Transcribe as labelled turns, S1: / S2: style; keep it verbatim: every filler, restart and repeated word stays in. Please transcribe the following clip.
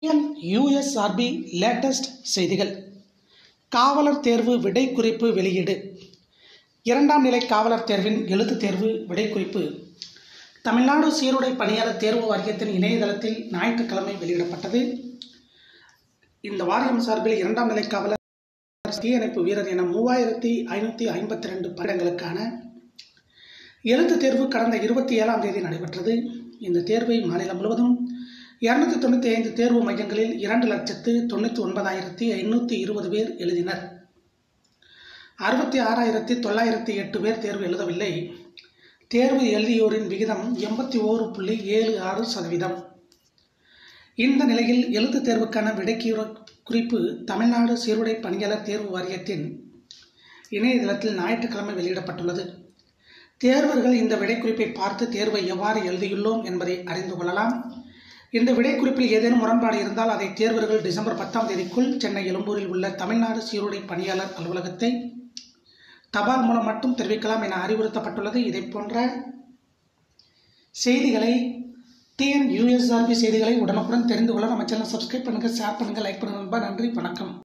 S1: USRB latest செய்திகள். காவலர் தேர்வு விடை குறிப்பு வெளியீடு. இரண்டாம் நிலை காவலர் தேர்வின் எழுத்து தேர்வு விடை குறிப்பு தமிழ்நாடு சீருடை பணியாளர் தேர்வு வாரியத்தின் இணையதளத்தில் ஞாயிற்றுக்கிழமை வெளியிடப்பட்டது. இந்த வாரியம் சார்பில் இரண்டாம் நிலை காவலர், தீயணைப்பு வீரர் என மூவாயிரத்தி ஐநூற்றி ஐம்பத்தி ரெண்டு பணியிடங்களுக்கான எழுத்து தேர்வு கடந்த இருபத்தி ஏழாம் தேதி நடைபெற்றது. இந்த தேர்வை மாநிலம் முழுவதும் இருநூத்தி தொண்ணூற்றி ஐந்து தேர்வு மையங்களில் இரண்டு லட்சத்து தொண்ணூற்றி ஒன்பதாயிரத்தி ஐநூற்றி இருபது பேர் எழுதினர். அறுபத்தி ஆறாயிரத்தி தொள்ளாயிரத்தி எட்டு பேர் தேர்வு எழுதவில்லை. தேர்வு எழுதியோரின் விகிதம் எண்பத்தி ஓரு புள்ளி ஏழு ஆறு சதவீதம். இந்த நிலையில் எழுத்து தேர்வுக்கான விடை குறிப்பு தமிழ்நாடு சீருடை பணியாளர் தேர்வு வாரியத்தின் இணையதளத்தில் ஞாயிற்றுக்கிழமை வெளியிடப்பட்டுள்ளது. தேர்வர்கள் இந்த விடை குறிப்பை பார்த்து தேர்வை எவ்வாறு எழுதியுள்ளோம் என்பதை அறிந்து கொள்ளலாம். இந்த விடை குறிப்பில் ஏதேனும் முரண்பாடு இருந்தால் அதை தேர்வர்கள் டிசம்பர் பத்தாம் தேதிக்குள் சென்னை எழும்பூரில் உள்ள தமிழ்நாடு சீருடை பணியாளர் அலுவலகத்தை தபால் மூலம் மட்டும் தெரிவிக்கலாம் என அறிவுறுத்தப்பட்டுள்ளது. இதை போன்ற செய்திகளை டிஎன் யூஎஸ்ஆர்பி செய்திகளை உடனுக்குடன் தெரிந்து கொள்ள நம்ம சேனல் சப்ஸ்கிரைப் பண்ணுங்கள், ஷேர் பண்ணுங்கள், லைக் பண்ணுங்கள். நன்றி, வணக்கம்.